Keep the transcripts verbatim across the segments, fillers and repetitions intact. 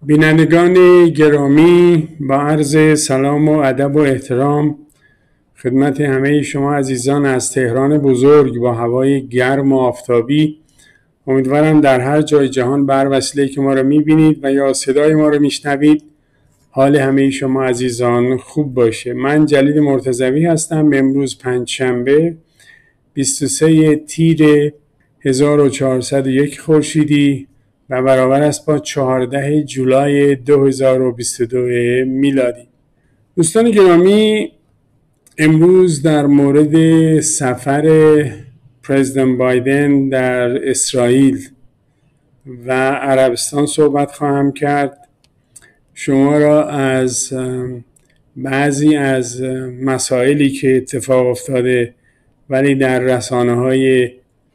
بینندگان گرامی، با عرض سلام و ادب و احترام خدمت همه شما عزیزان از تهران بزرگ با هوای گرم و آفتابی، امیدوارم در هر جای جهان بر وسیله که ما را میبینید و یا صدای ما را میشنوید حال همه شما عزیزان خوب باشه. من جلیل مرتضوی هستم. امروز پنجشنبه بیست و سوم تیر هزار و چهارصد و یک خورشیدی و برابر است با چهاردهم جولای دو هزار و بیست و دو میلادی. دوستان گرامی، امروز در مورد سفر پرزیدنت بایدن در اسرائیل و عربستان صحبت خواهم کرد. شما را از بعضی از مسائلی که اتفاق افتاده ولی در رسانه‌های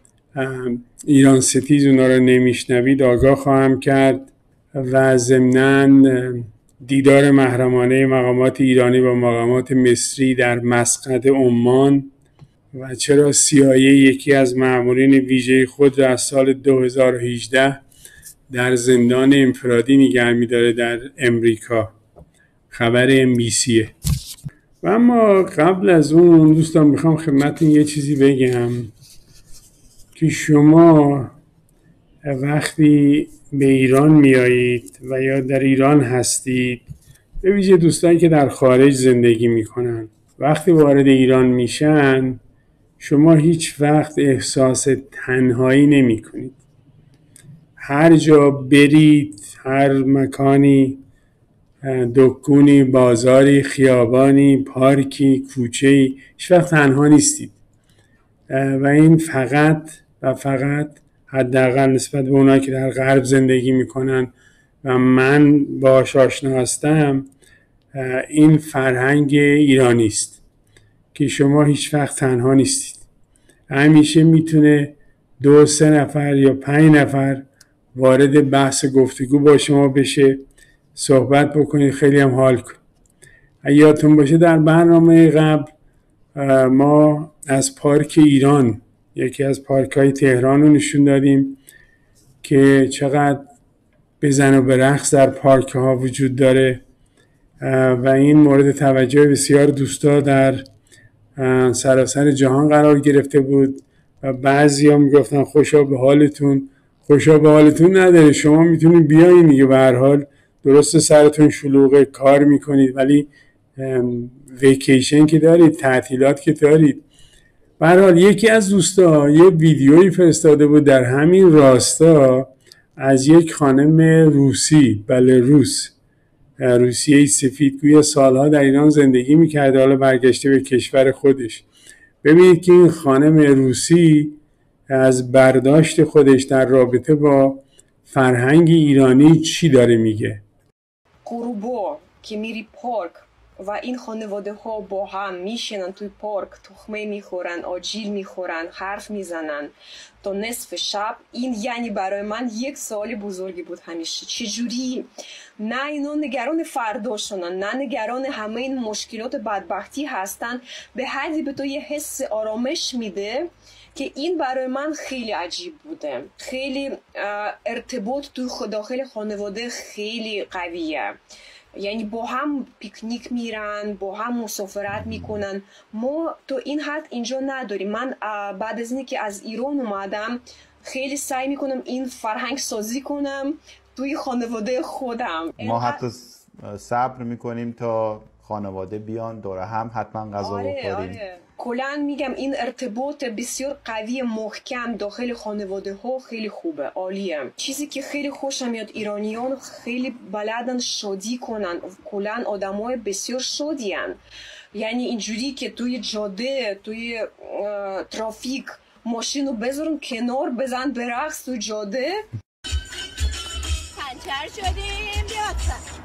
ایران ستیز اونا رو نمیشنوید آگاه خواهم کرد و ضمناً دیدار محرمانه مقامات ایرانی با مقامات مصری در مسقط عمان و چرا سی آی ای یکی از مامورین ویژه خود را از سال دو هزار و هجده در زندان انفرادی نگه می‌داره در امریکا. خبر ام بی سیه. و اما قبل از اون دوستان میخوام خدمتتون یه چیزی بگم که شما وقتی به ایران میایید و یا در ایران هستید، به ویژه دوستانی که در خارج زندگی میکنن، وقتی وارد ایران میشن شما هیچ وقت احساس تنهایی نمی کنید. هر جا برید، هر مکانی، دکونی، بازاری، خیابانی، پارکی، کوچه‌ای، هیچ وقت تنها نیستید. و این فقط و فقط حداقل نسبت به اونایی که در غرب زندگی میکنن و من باهاش آشنا هستم، این فرهنگ ایرانی است که شما هیچ وقت تنها نیستید. همیشه میتونه دو سه نفر یا پنج نفر وارد بحث گفتگو با شما بشه، صحبت بکنید، خیلی هم حال کنید. یادتون باشه در برنامه قبل ما از پارک ایران، یکی از پارک های تهران رو نشون دادیم که چقدر بزن و برقص در پارک ها وجود داره و این مورد توجه بسیار دوستا در سراسر جهان قرار گرفته بود و بعضی ها میگفتن خوشا به حالتون. خوشا به حالتون نداره، شما میتونید بیاین دیگه، به هر حال درست سرتون شلوغه، کار میکنید ولی ویکیشن که دارید، تعطیلات که دارید. به هر حال یکی از دوستا یه ویدیویی فرستاده بود در همین راستا از یک خانم روسی، بله روس، روسیه سفید، گویا سالها در ایران زندگی میکرده، حالا برگشته به کشور خودش. ببینید که این خانم روسی از برداشت خودش در رابطه با فرهنگ ایرانی چی داره میگه. غروبا که میری پارک و این خانواده ها با هم میشینن توی پارک، تخمه میخورن، آجیل میخورن، حرف میزنن تا نصف شب، این یعنی برای من یک سوال بزرگی بود همیشه. چجوری نه اینا نگران فرداشونن، نه نگران همه این مشکلات بدبختی هستن، به حدی به تو یه حس آرامش میده که این برای من خیلی عجیب بوده. خیلی ارتباط توی داخل خانواده خیلی قویه، یعنی با هم پیکنیک میرن، با هم مسافرت میکنن. ما تو این حد اینجا نداریم. من بعد از اینکه از ایران اومدم خیلی سعی میکنم این فرهنگ سازی کنم توی خانواده خودم. ما حتی صبر میکنیم تا خانواده بیان دور هم حتما غذا آره، بخوریم. آره. کلاً میگم این ارتباط بسیار قوی محکم داخل خانواده ها خیلی خوبه، عالیه. چیزی که خیلی خوشم میاد، ایرانیان خیلی بلدن شادی کنن، کلاً آدمای بسیار شادیان. یعنی اینجوری که توی جاده، توی ترافیک ماشینو بذارن کنار، بزن برقص توی جاده. پنچر شدیم بیاد.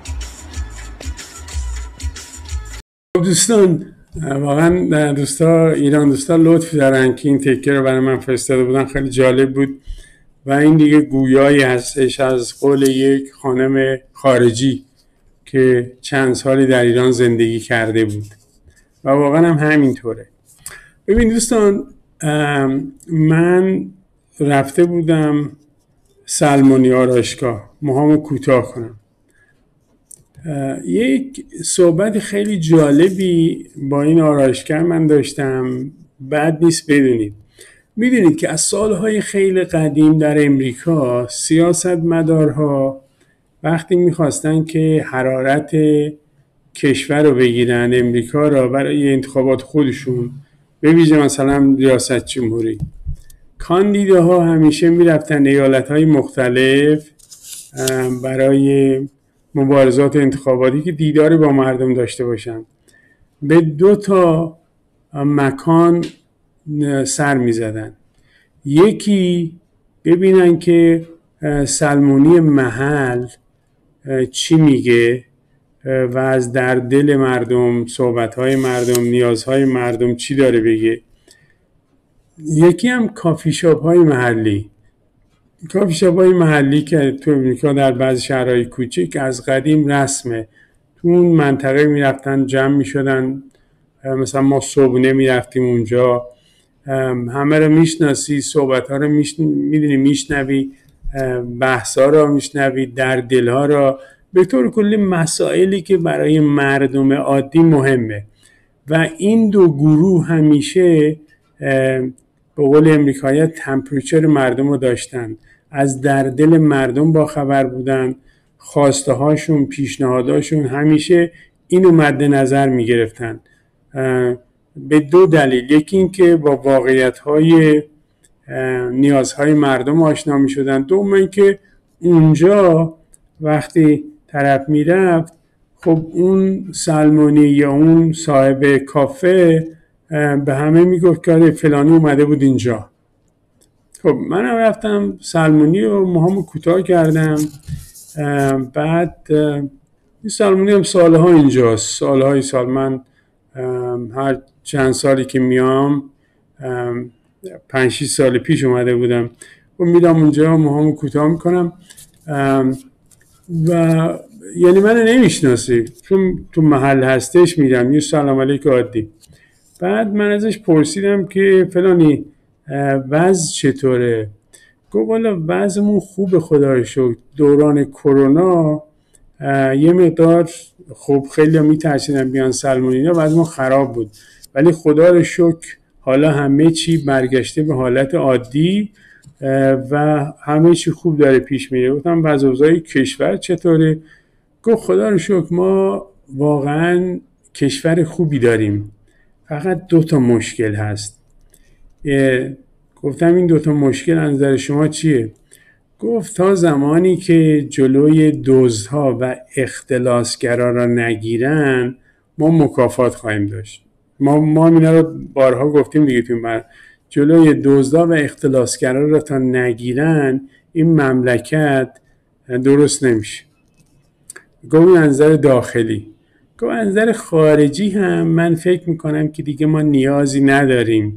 دوستان، واقعا دوستا ایران دوستا لطف دارن که این تکه رو برای من فرستاده بودن، خیلی جالب بود و این دیگه گویایی هستش از قول یک خانم خارجی که چند سالی در ایران زندگی کرده بود و واقعا هم همینطوره. ببین دوستان، من رفته بودم سلمانی آرایشگاه موهامو کوتاه کنم یک صحبت خیلی جالبی با این آرایشگر من داشتم، بد نیست بدونید. میدونید که از سالهای خیلی قدیم در امریکا سیاستمدارها وقتی میخواستن که حرارت کشور رو بگیرن، امریکا را، برای انتخابات خودشون، به ویژه مثلا ریاست جمهوری، کاندیداها همیشه میرفتن ایالت‌های مختلف برای مبارزات انتخاباتی که دیداری با مردم داشته باشن. به دو تا مکان سر میزدن. یکی ببینن که سلمونی محل چی میگه و از در دل مردم، صحبت‌های مردم، نیازهای مردم چی داره بگه. یکی هم کافی شاپ های محلی. کافی شاپ های محلی که تو امریکا در بعضی شهرهای کوچیک از قدیم رسمه. تو اون منطقه میرفتن جمع میشدن، مثلا ما صبحونه میرفتیم اونجا، همه رو میشناسی، صحبت ها رو میدونی، میشنوی، بحث ها رو میشنوی، در دل ها رو، به طور کلی مسائلی که برای مردم عادی مهمه. و این دو گروه همیشه به قول امریکایی تمپریچر مردم رو داشتن، از در دل مردم با خبر بودن، خواسته هاشون، پیشنهاداشون همیشه اینو مد نظر می گرفتن. به دو دلیل، یکی این که با واقعیت های نیازهای مردم آشنا می شدن، دوم این که اونجا وقتی طرف می رفت، خب اون سلمونی یا اون صاحب کافه به همه می گفت که فلانی اومده بود اینجا. خب منم رفتم سلمونی و موهامو کوتاه کردم. بعد این سلمونی هم سالها اینجاست، سالهای سال. من هر چند سالی که میام، پنج شیش سال پیش اومده بودم و میدم اونجا، موهامو کوتاه میکنم و یعنی من نمیشناسی، چون تو محل هستش میرم یه سلام علیک عادی. بعد من ازش پرسیدم که فلانی وضع چطوره؟ گفت والا وضعمون خوبه خدا رو شکر. دوران کرونا یه مقدار خب خیلی میترسیدن بیان سلمونی، وضعمون خراب بود، ولی خدا رو شکر حالا همه چی برگشته به حالت عادی و همه چی خوب داره پیش میره. گفتم وضع اوضاع کشور چطوره؟ گفت خدا رو شکر ما واقعا کشور خوبی داریم، فقط دو تا مشکل هست. گفتم این دو تا مشکل از نظر شما چیه؟ گفت تا زمانی که جلوی دزدها و اختلاسگرا را نگیرن ما مکافات خواهیم داشت. ما ما اینا رو بارها گفتیم دیگه، تو بر جلوی دزدها و اختلاسگرا را تا نگیرن این مملکت درست نمیشه. گفت از نظر داخلی. گفت از نظر خارجی هم من فکر میکنم که دیگه ما نیازی نداریم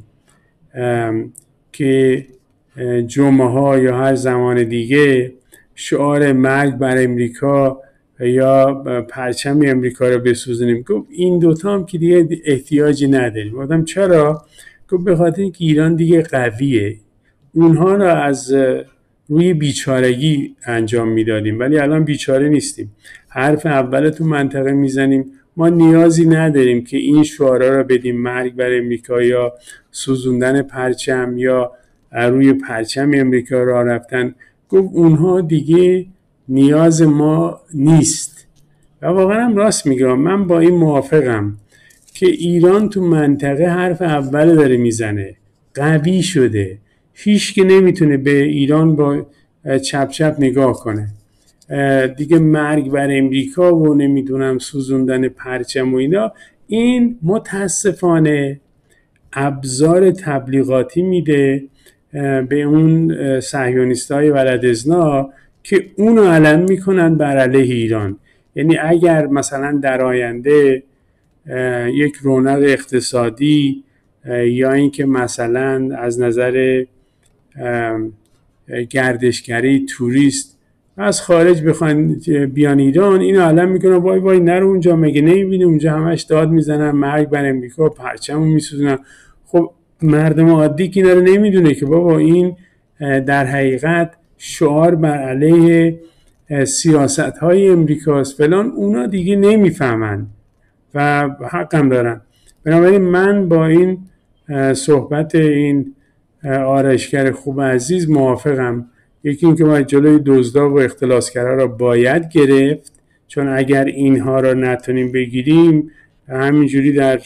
که جمعه ها یا هر زمان دیگه شعار مرگ بر امریکا یا پرچم امریکا رو بسوزونیم. گفت این دوتا هم که دیگه احتیاجی نداریم. گفتم چرا؟ گفت به خاطر اینکه ایران دیگه قویه، اونها رو از روی بیچارگی انجام میدادیم ولی الان بیچاره نیستیم. حرف اول تو منطقه میزنیم، ما نیازی نداریم که این شعارا رو بدیم، مرگ بر امریکا یا سوزوندن پرچم یا روی پرچم امریکا راه رفتن. گفت اونها دیگه نیاز ما نیست. و واقعا هم راست میگم، من با این موافقم که ایران تو منطقه حرف اول داره میزنه، قوی شده، هیچ که نمیتونه به ایران با چپ چپ نگاه کنه دیگه. مرگ بر امریکا و نمیدونم سوزوندن پرچم و اینا، این متاسفانه ابزار تبلیغاتی میده به اون صهیونیستای ولدزنا که اونو علم میکنن بر علیه ایران. یعنی اگر مثلا در آینده یک رونق اقتصادی یا اینکه مثلا از نظر گردشگری توریست از خارج بخوان بیان ایران، اینو علم میکنن وای وای نرو اونجا، مگه نمیبینی اونجا همش داد میزنن مرگ بر امریکا، پرچمو میسوزونن. خب مردم عادی که اینا رو نمیدونه که بابا این در حقیقت شعار بر علیه سیاست های امریکاست فلان، اونا دیگه نمیفهمن و حقم دارن. بنابراین من با این صحبت این آرایشگر خوب عزیز موافقم. یکی این که باید جلوی دزدا و اختلاسگرا را باید گرفت، چون اگر اینها را نتونیم بگیریم همینجوری در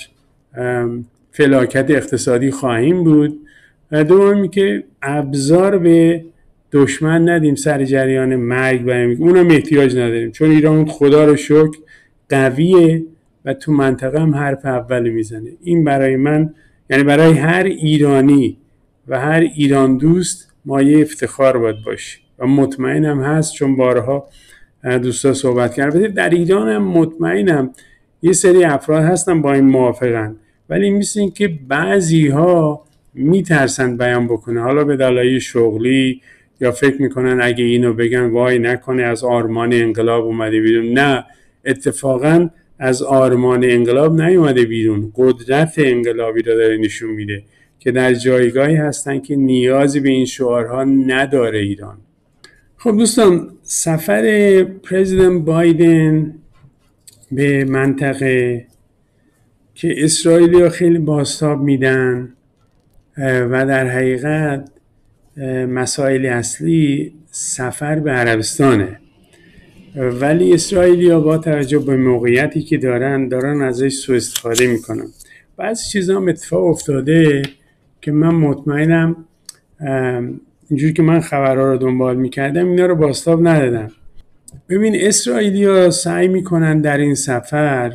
فلاکت اقتصادی خواهیم بود. دومی که ابزار به دشمن ندیم سر جریان مرگ و امریکا، اونم احتیاج نداریم، چون ایران خدا رو شکر قویه و تو منطقه هم حرف اولی میزنه. این برای من، یعنی برای هر ایرانی و هر ایران دوست مایه افتخار باید باشه و مطمئنم هست، چون بارها دوستا صحبت کردن. در ایران هم مطمئنم یه سری افراد هستن با این موافقن، ولی مثل این که بعضی ها میترسن بیان بکنه، حالا به دلایل شغلی یا فکر میکنن اگه اینو بگن وای نکنه از آرمان انقلاب اومده بیرون. نه، اتفاقا از آرمان انقلاب نیومده بیرون، قدرت انقلابی رو داره نشون میده که در جایگاهی هستن که نیازی به این شعارها نداره ایران. خب دوستان، سفر پرزیدنت بایدن به منطقه که اسرائیلی‌ها خیلی بازتاب میدن و در حقیقت مسائل اصلی سفر به عربستانه، ولی اسرائیلی‌ها با توجه به موقعیتی که دارن دارن ازش سوء استفاده میکنن. بعضی چیزا هم اتفاق افتاده که من مطمئنم اینجوری که من خبرها رو دنبال میکردم اینا رو بازتاب ندادم. ببین، اسرائیلی‌ها سعی میکنن در این سفر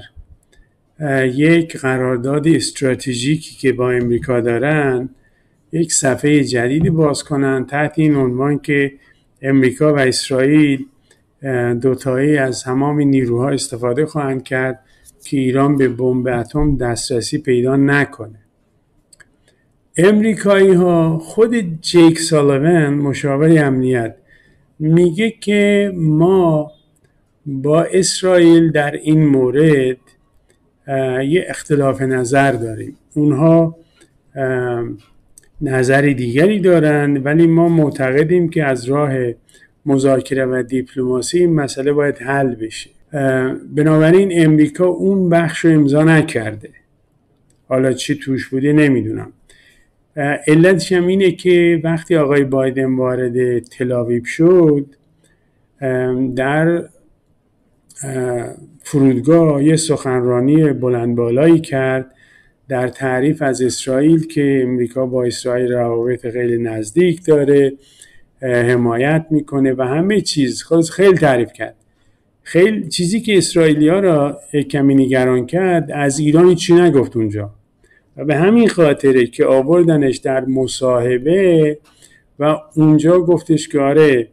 یک قرارداد استراتژیکی که با امریکا دارن یک صفحه جدیدی باز کنن تحت این عنوان که امریکا و اسرائیل دوتایی از تمام نیروها استفاده خواهند کرد که ایران به بمب اتم دسترسی پیدا نکنه. امریکایی ها، خود جیک سالیوان مشاور امنیت میگه که ما با اسرائیل در این مورد یه اختلاف نظر داریم. اونها نظر دیگری دارن، ولی ما معتقدیم که از راه مذاکره و دیپلماسی این مسئله باید حل بشه. بنابراین امریکا اون بخش رو امضا نکرده. حالا چی توش بوده نمیدونم. علتش هم اینه که وقتی آقای بایدن وارد تل‌آویو شد، در فرودگاه یه سخنرانی بلند بالایی کرد در تعریف از اسرائیل که امریکا با اسرائیل روابط خیلی نزدیک داره، حمایت میکنه و همه چیز خلاص خیلی تعریف کرد. خیلی چیزی که اسرائیلی‌ها را کمی نگران کرد، از ایران چی نگفت اونجا و به همین خاطره که آوردنش در مصاحبه و اونجا گفتش که آره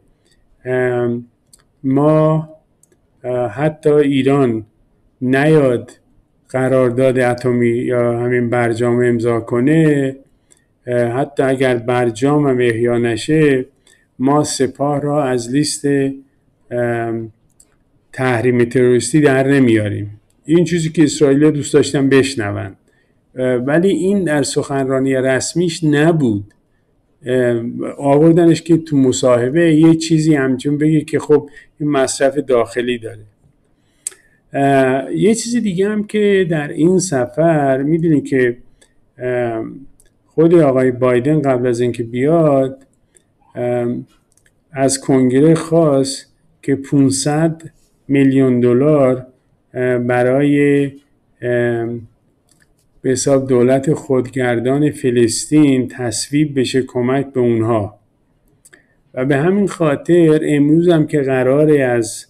ما حتی ایران نیاد قرارداد اتمی یا همین برجام امضا کنه، حتی اگر برجام هم احیا نشه ما سپاه را از لیست تحریم تروریستی در نمیاریم. این چیزی که اسرائیل دوست داشتن بشنون، ولی این در سخنرانی رسمیش نبود. آوردنش که تو مصاحبه یه چیزی همچون بگه که خب این مصرف داخلی داره. یه چیزی دیگه هم که در این سفر میدونی که خود آقای بایدن قبل از اینکه بیاد از کنگره خواست که پانصد میلیون دلار برای به حساب دولت خودگردان فلسطین تصویب بشه، کمک به اونها. و به همین خاطر امروز هم که قراره از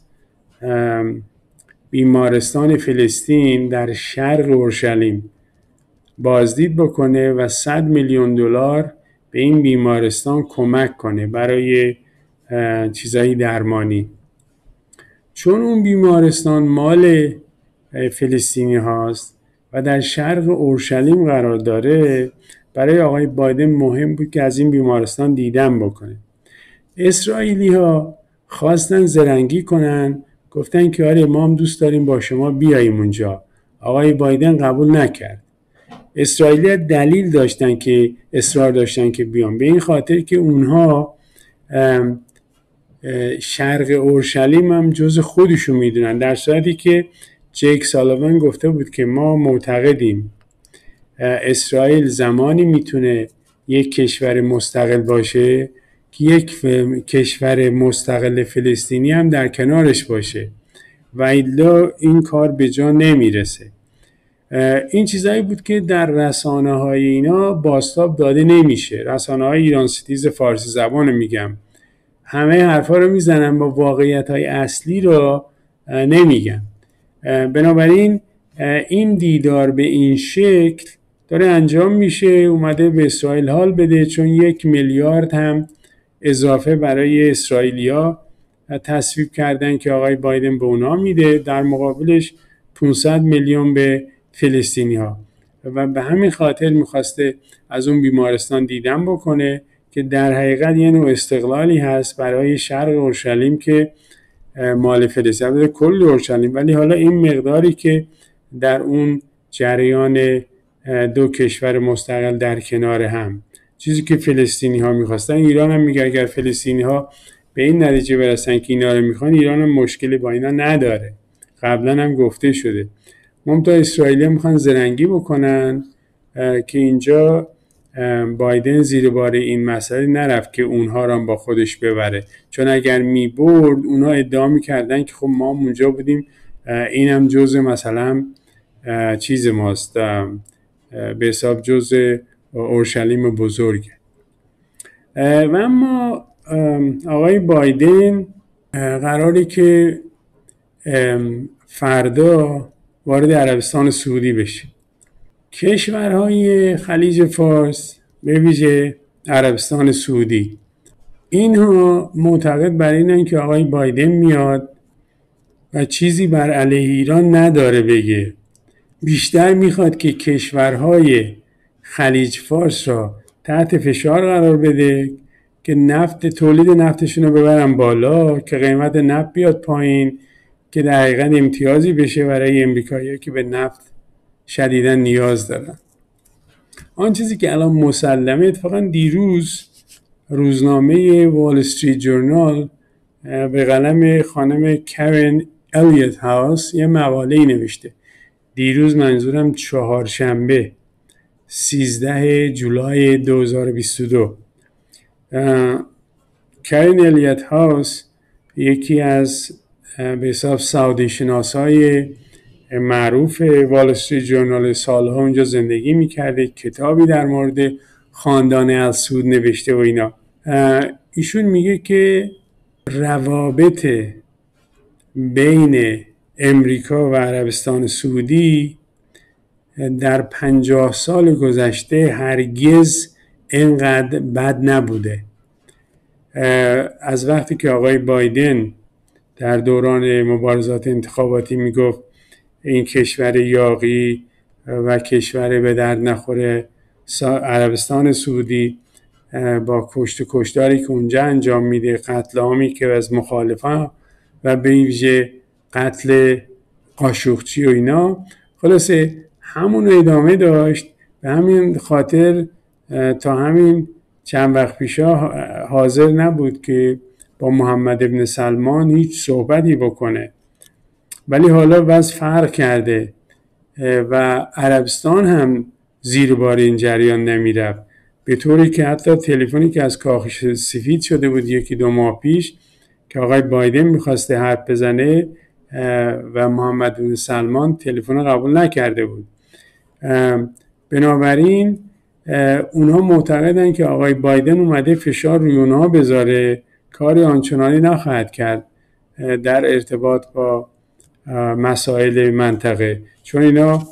بیمارستان فلسطین در شرق اورشلیم بازدید بکنه و صد میلیون دلار به این بیمارستان کمک کنه برای چیزایی درمانی، چون اون بیمارستان مال فلسطینی هاست و در شرق اورشلیم قرار داره. برای آقای بایدن مهم بود که از این بیمارستان دیدن بکنه. اسرائیلی ها خواستن زرنگی کنن، گفتن که آره ما هم دوست داریم با شما بیاییم اونجا. آقای بایدن قبول نکرد. اسرائیلی دلیل داشتن که اصرار داشتن که بیان، به این خاطر که اونها شرق اورشلیم هم جز خودشون میدونن، در صورتی که جیک سالیوان گفته بود که ما معتقدیم اسرائیل زمانی میتونه یک کشور مستقل باشه که یک کشور مستقل فلسطینی هم در کنارش باشه و الا این کار به جا نمیرسه. این چیزایی بود که در رسانه های اینا بازتاب داده نمیشه. رسانه های ایران سیتیز فارسی زبان میگم همه حرفا رو میزنن، با واقعیت های اصلی رو نمیگن. بنابراین این دیدار به این شکل داره انجام میشه، اومده به اسرائیل حال بده، چون یک میلیارد هم اضافه برای اسرائیلیا تصویب کردن که آقای بایدن به اونا میده، در مقابلش پانصد میلیون به فلسطینی ها و به همین خاطر میخواسته از اون بیمارستان دیدن بکنه که در حقیقت یه نوع استقلالی هست برای شرق اورشلیم که مال فلسطین، کل اورشلیم، ولی حالا این مقداری که در اون جریان دو کشور مستقل در کنار هم، چیزی که فلسطینی ها میخواستن. ایران هم میگه اگر فلسطینی ها به این نتیجه برسن که اینا رو میخوان، ایران هم مشکلی با اینا نداره، قبلا هم گفته شده. ممتا اسرائیلی میخوان زرنگی بکنن که اینجا بایدن زیر بار این مسئله نرفت که اونها رو با خودش ببره، چون اگر میبرد اونها ادعا میکردن که خب ما اونجا بودیم، اینم جزء مثلا چیز ماست، به حساب جزء اورشلیم بزرگه. و اما آقای بایدن قراره که فردا وارد عربستان سعودی بشه. کشورهای خلیج فارس به ویژه عربستان سعودی اینها معتقد بر اینن که آقای بایدن میاد و چیزی بر علیه ایران نداره بگه، بیشتر میخواد که کشورهای خلیج فارس را تحت فشار قرار بده که نفت تولید نفتشون رو ببرن بالا، که قیمت نفت بیاد پایین، که در حقیقت امتیازی بشه برای امریکایی‌ها که به نفت شدیداً نیاز دارن. آن چیزی که الان مسلمه، اتفاقاً دیروز روزنامه وال استریت جورنال به قلم خانم کرن الیوت هاوس یه مقاله‌ای نوشته. دیروز منظورم چهارشنبه سیزده جولای دو هزار و بیست و دو. کرن الیوت هاوس یکی از به حساب سعودی شناسای معروف وال استریت جورنال، سالها اونجا زندگی میکرده، کتابی در مورد خاندان ال سعود نوشته و اینا. ایشون میگه که روابط بین امریکا و عربستان سعودی در پنجاه سال گذشته هرگز اینقدر بد نبوده. از وقتی که آقای بایدن در دوران مبارزات انتخاباتی میگفت این کشور یاغی و کشور به درد نخوره عربستان سعودی، با کشت و کشتاری که اونجا انجام میده، قتل عامی که از مخالفان و به ویژه قتل قاشقچی و اینا، خلاصه همون ادامه داشت. به همین خاطر تا همین چند وقت پیشا حاضر نبود که با محمد ابن سلمان هیچ صحبتی بکنه، ولی حالا وضع فرق کرده و عربستان هم زیر بار این جریان نمیرفت، به طوری که حتی تلفنی که از کاخ سفید شده بود یکی دو ماه پیش که آقای بایدن میخواسته حرف بزنه و محمد ابن سلمان تلفن قبول نکرده بود. بنابراین اونها معتقدن که آقای بایدن اومده فشار روی اونها بذاره، کاری آنچنانی نخواهد کرد در ارتباط با مسائل منطقه، چون اینا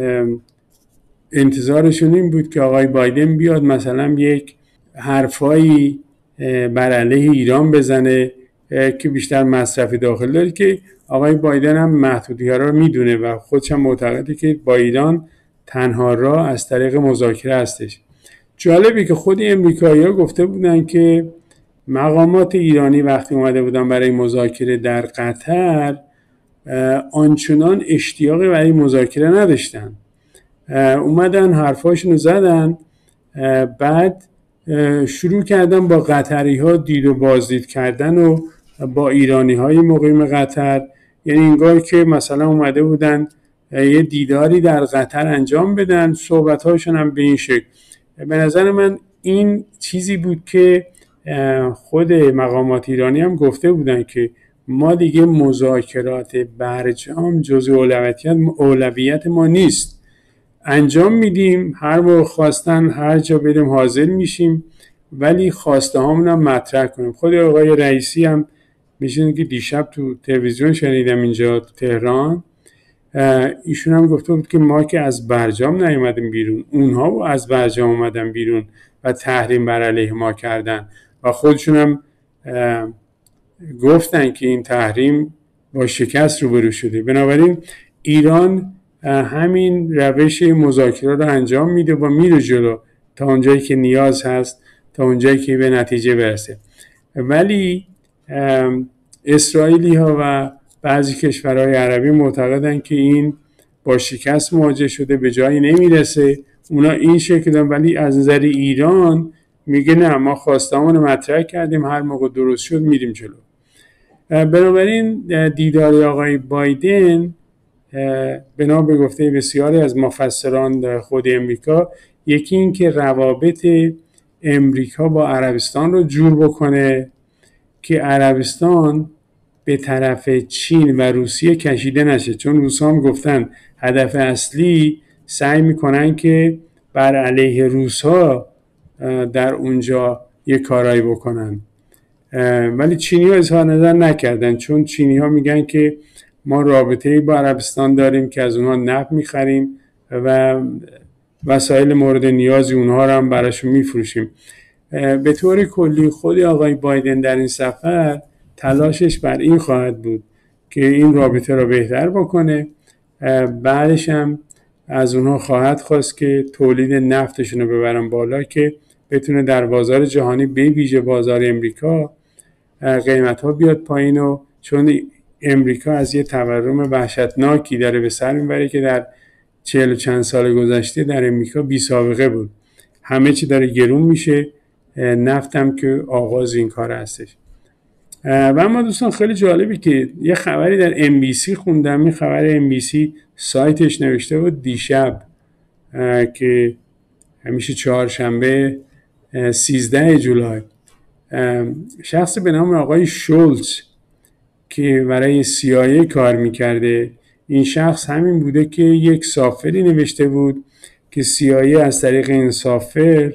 انتظارشون این بود که آقای بایدن بیاد مثلا یک حرفایی بر علیه ایران بزنه که بیشتر مصرف داخل داره، که آقای بایدن هم محدودیت‌ها رو میدونه و خودش هم معتقده که با ایران تنها راه از طریق مذاکره هستش. جالبی که خود امریکایی‌ها گفته بودن که مقامات ایرانی وقتی اومده بودن برای مذاکره در قطر آنچنان اشتیاقی برای مذاکره نداشتن، اومدن حرفاشون رو زدن، بعد شروع کردن با قطری ها دید و بازدید کردن و با ایرانی های مقیم قطر. یعنی انگار که مثلا اومده بودن یه دیداری در قطر انجام بدن، صحبت هاشون هم به این شکل. به نظر من این چیزی بود که خود مقامات ایرانی هم گفته بودن که ما دیگه مذاکرات برجام جزء اولویت اولویت ما نیست، انجام میدیم، هر موقع خواستن هر جا بریم حاضر میشیم، ولی خواسته هامون هم مطرح کنیم. خود آقای رئیسی هم میشن که دیشب تو تلویزیون شنیدم اینجا تو تهران، ایشون هم گفته بود که ما که از برجام نیومدیم بیرون، اونها از برجام اومدن بیرون و تحریم بر علیه ما کردن و خودشون هم گفتن که این تحریم با شکست روبرو شده. بنابراین ایران همین روش مذاکره رو انجام میده و میره جلو تا اونجایی که نیاز هست، تا اونجایی که به نتیجه برسه. ولی اسرائیلی ها و بعضی کشورهای عربی معتقدن که این با شکست مواجه شده، به جایی نمیرسه. اونا این شکل دارن، ولی از نظر ایران میگه نه، ما خواستامون رو مطرح کردیم، هر موقع درست شد میریم جلو. بنابراین دیدار آقای بایدن بنا به گفته بسیاری از مفسران خود امریکا، یکی این که روابط امریکا با عربستان رو جور بکنه که عربستان به طرف چین و روسیه کشیده نشه، چون روس‌ها هم گفتن هدف اصلی سعی میکنن که بر علیه روس‌ها در اونجا یک کارایی بکنن، ولی چینی‌ها اظهار نظر نکردن، چون چینی‌ها میگن که ما رابطه‌ای با عربستان داریم که از اونها نفت میخریم و وسایل مورد نیازی اونها رو هم براشون میفروشیم. به طور کلی خود آقای بایدن در این سفر تلاشش بر این خواهد بود که این رابطه رو بهتر بکنه، بعدش هم از اونها خواهد خواست که تولید نفتشون رو ببرن بالا که بتونه در بازار جهانی به ویژه بازار امریکا قیمت ها بیاد پایین، و چون امریکا از یه تورم وحشتناکی داره به سر میبره که در چهل و چند سال گذشته در امریکا بی سابقه بود، همه چی داره گرون میشه، نفت هم که آغاز این کار هستش. و اما دوستان خیلی جالبی که یه خبری در ام بی سی خوندم، این خبر ام بی سی سایتش نوشته بود دیشب که همیشه چهارشنبه سیزده جولای، شخصی به نام آقای شولتز که برای سی آی ای کار میکرده، این شخص همین بوده که یک سافری نوشته بود که سی آی ای از طریق این سافر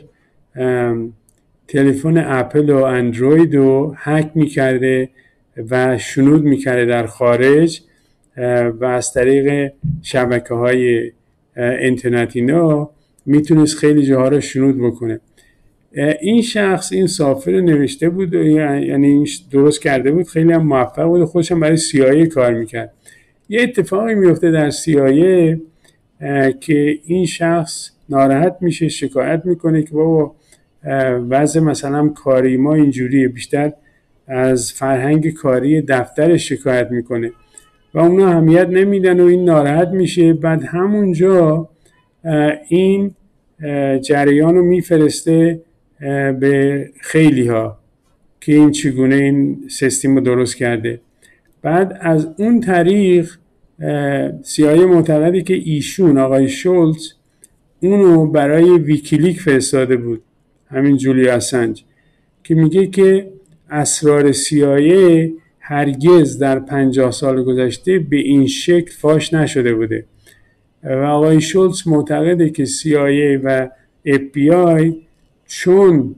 تلفن اپل و اندروید رو هک میکرده و شنود میکرده در خارج و از طریق شبکه های اینترنتی اینا میتونست خیلی جاها رو شنود بکنه. این شخص این سافر رو نوشته بود، یعنی درست کرده بود، خیلی هم موفق بود، خودش هم برای سی آی ای کار میکرد. یه اتفاقی میفته در سی آی ای که این شخص ناراحت میشه، شکایت میکنه که بابا وضع مثلا کاری ما اینجوریه، بیشتر از فرهنگ کاری دفترش شکایت میکنه و اونا اهمیت نمیدن و این ناراحت میشه. بعد همونجا این جریان رو میفرسته به خیلی ها که این چگونه این سیستم رو درست کرده. بعد از اون طریق سی آی ای معتقده که ایشون آقای شولتز اونو برای ویکیلیک فرستاده بود، همین جولی اسنج، که میگه که اسرار سی آی ای هرگز در پنجاه سال گذشته به این شکل فاش نشده بوده و آقای شولتز معتقده که سی آی ای و اف بی آی چون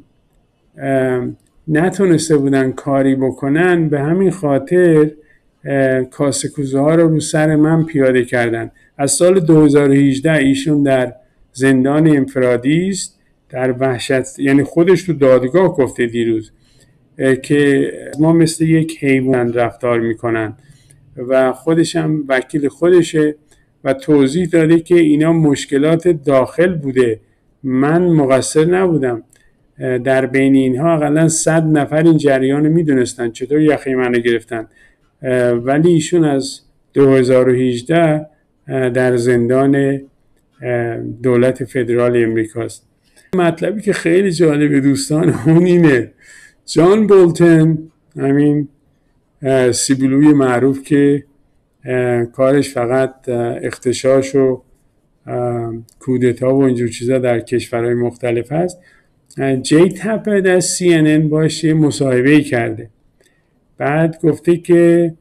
نتونسته بودن کاری بکنن، به همین خاطر کاسه کوزه ها رو رو سر من پیاده کردن. از سال دو هزار و هجده ایشون در زندان انفرادی است، در وحشت، یعنی خودش تو دادگاه گفته دیروز که ما مثل یک حیوان رفتار میکنن و خودش هم وکیل خودشه و توضیح داده که اینا مشکلات داخل بوده، من مقصر نبودم. در بین اینها حداقل صد نفر این جریان میدونستن چطور یخی منو گرفتن، ولی ایشون از دو هزار و هجده در زندان دولت فدرال امریکاست. مطلبی که خیلی جالبه دوستان اون اینه، جان بولتن، همین سیبیلوی معروف که کارش فقط اغتشاش و کودتا و اینجور چیزا در کشورهای مختلف هست، جی تپرد از سی ان ان باش یه مصاحبه‌ای کرده. بعد گفته که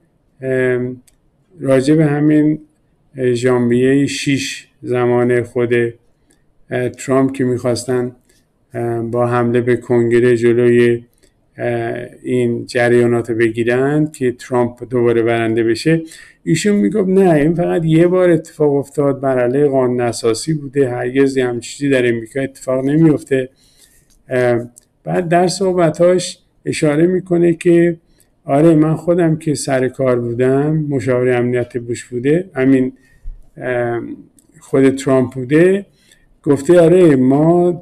راجع به همین ژانویه شش زمان خود ترامپ که میخواستن با حمله به کنگره جلوی این جریانات رو بگیرن که ترامپ دوباره برنده بشه، ایشون میگفت نه این فقط یه بار اتفاق افتاد، بر علیه قانون اساسی بوده، هرگز همچین چیزی در امریکا اتفاق نمیفته. بعد در صحبتاش اشاره میکنه که آره من خودم که سر کار بودم، مشاور امنیت بوش بوده، همین خود ترامپ بوده، گفته آره ما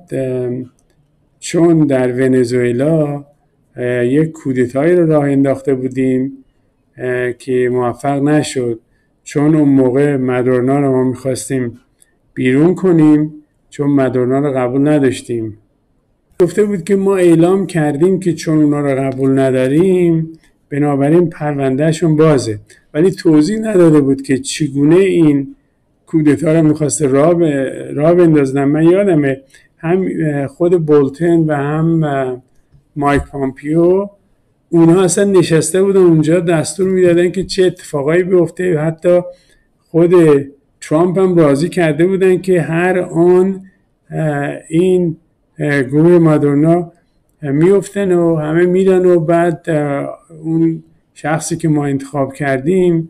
چون در ونزوئلا یک کودتایی رو راه انداخته بودیم که موفق نشد، چون اون موقع مادورنا رو ما میخواستیم بیرون کنیم چون مادورنا رو قبول نداشتیم. گفته بود که ما اعلام کردیم که چون اونا رو قبول نداریم بنابراین پروندهشون بازه، ولی توضیح نداده بود که چگونه این کودتا رو میخواسته راه راه بندازن. من یادمه هم خود بولتن و هم مایک پامپیو اونها اصلا نشسته بودن اونجا دستور میدادن که چه اتفاقایی بیفته، حتی خود ترامپ هم راضی کرده بودن که هر آن این گروه مادورنا میفتن و همه میرن و بعد اون شخصی که ما انتخاب کردیم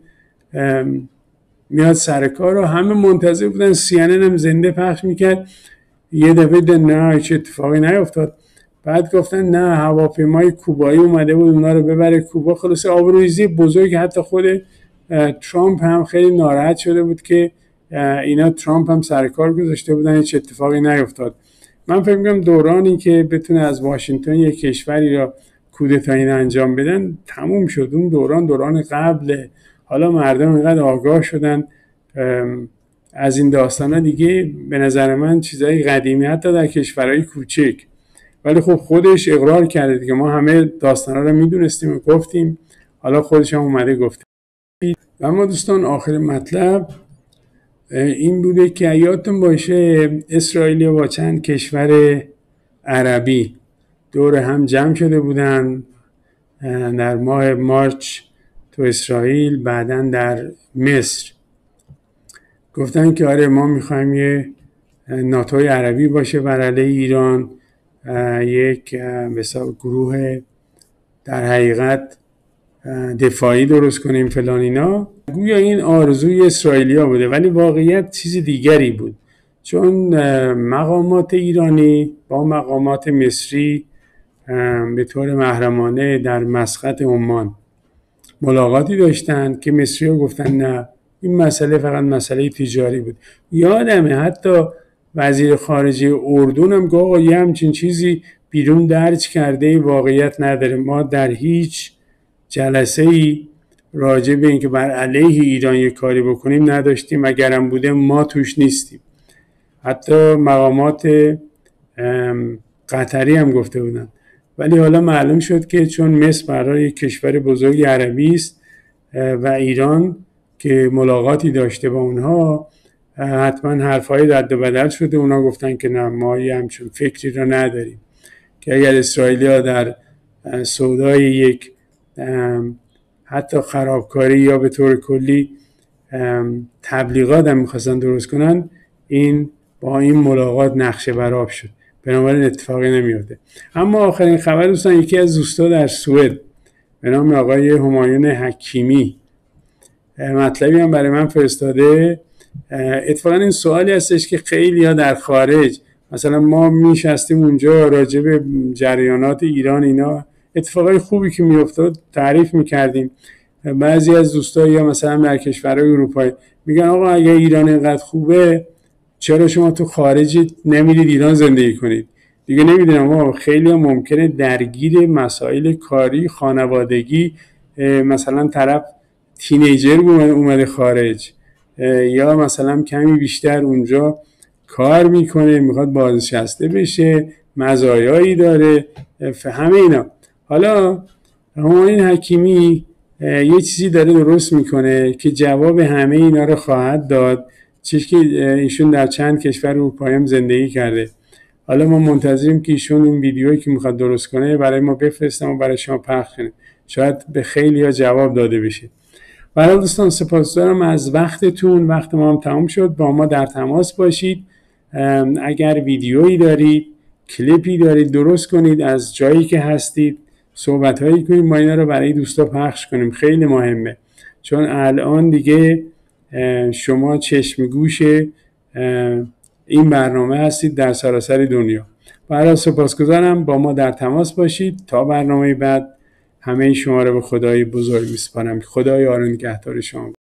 میاد سر کار و همه منتظر بودن. سی ان ان هم زنده پخش میکرد. یه دفعه دن نه هیچ اتفاقی نیفتاد. بعد گفتن نه هواپیمای کوبایی اومده بود اونا رو ببره کوبا. خلاصه آبروریزی بزرگ. حتی خود ترامپ هم خیلی ناراحت شده بود که اینا ترامپ هم سر کار گذاشته بودن هیچ اتفاقی نیفتاد. من فکر می‌کنم دورانی که بتونه از واشنگتن یک کشوری را کودتایی انجام بدن تموم شد. اون دوران دوران قبل. حالا مردم اینقدر آگاه شدن از این داستانا دیگه به نظر من چیزای قدیمی حتی در کشورهای کوچک. ولی خب خودش اقرار کرده دیگه ما همه داستانا رو میدونستیم و گفتیم، حالا خودش هم اومده گفته. و اما دوستان آخر مطلب این بوده که یادتون باشه اسرائیل با چند کشور عربی دور هم جمع شده بودن در ماه مارچ تو اسرائیل، بعدن در مصر گفتن که آره ما میخوایم یه ناتوی عربی باشه بر علیه ایران، یک مثلا گروه در حقیقت دفاعی درست کنیم فلان اینا. گویا این آرزوی اسرائیلیا بوده ولی واقعیت چیز دیگری بود، چون مقامات ایرانی با مقامات مصری به طور محرمانه در مسقط عمان ملاقاتی داشتن که مصری‌ها گفتن نه این مسئله فقط مسئله تجاری بود. یادمه حتی وزیر خارجه اردن هم گفت یه همچین چیزی بیرون درج کرده واقعیت نداره، ما در هیچ جلسه ای راجع به اینکه بر علیه ایران یک کاری بکنیم نداشتیم، اگرم بوده ما توش نیستیم. حتی مقامات قطری هم گفته بودن. ولی حالا معلوم شد که چون مصر برای یک کشور بزرگ عربی است و ایران که ملاقاتی داشته با اونها حتما حرفای رد و بدل شده. اونا گفتن که نه ما یه همچون فکری را نداریم که اگر اسرائیلیا در سودای یک حتی خرابکاری یا به طور کلی تبلیغات هم میخواستن درست کنن، این با این ملاقات نقشه برآب شد، بنابراین اتفاقی نمیفته. اما آخرین خبر دوستان، یکی از دوستا در سوئد به نام آقای همایون حکیمی مطلبی هم برای من فرستاده. اتفاقا این سوالی هستش که خیلی ها در خارج مثلا ما میشستیم اونجا راجع به جریانات ایران اینا اتفاقای خوبی که میافتاد تعریف میکردیم. بعضی از دوستا یا مثلا در کشورهای اروپایی میگن آقا اگه ایران اینقدر خوبه چرا شما تو خارج نمیرید ایران زندگی کنید؟ دیگه نمیدونم آقا خیلی هم ممکنه درگیر مسائل کاری خانوادگی، مثلا طرف تینیجر اومده خارج یا مثلا کمی بیشتر اونجا کار میکنه میخواد بازنشسته بشه، مزایایی داره، همه اینا. حالا همایون حکیمی یه چیزی داره درست میکنه که جواب همه اینا رو خواهد داد، چیزی که ایشون در چند کشور اروپایی هم زندگی کرده. حالا ما منتظریم که ایشون این ویدیویی که میخواد درست کنه برای ما بفرستم و برای شما پخش کنه، شاید به خیلی ها جواب داده بشه. برای دوستان سپاسگزارم از وقتتون. وقت ما هم تمام شد. با ما در تماس باشید. اگر ویدیویی دارید، کلیپی دارید، درست کنید از جایی که هستید، صحبت هایی کنید، ما اینا رو برای دوستا پخش کنیم. خیلی مهمه، چون الان دیگه شما چشم گوش این برنامه هستید در سراسر دنیا. برای سپاسگزارم. با ما در تماس باشید. تا برنامه بعد همه شما رو به خدای بزرگ میسپارم. خدای یار و نگهدار شما.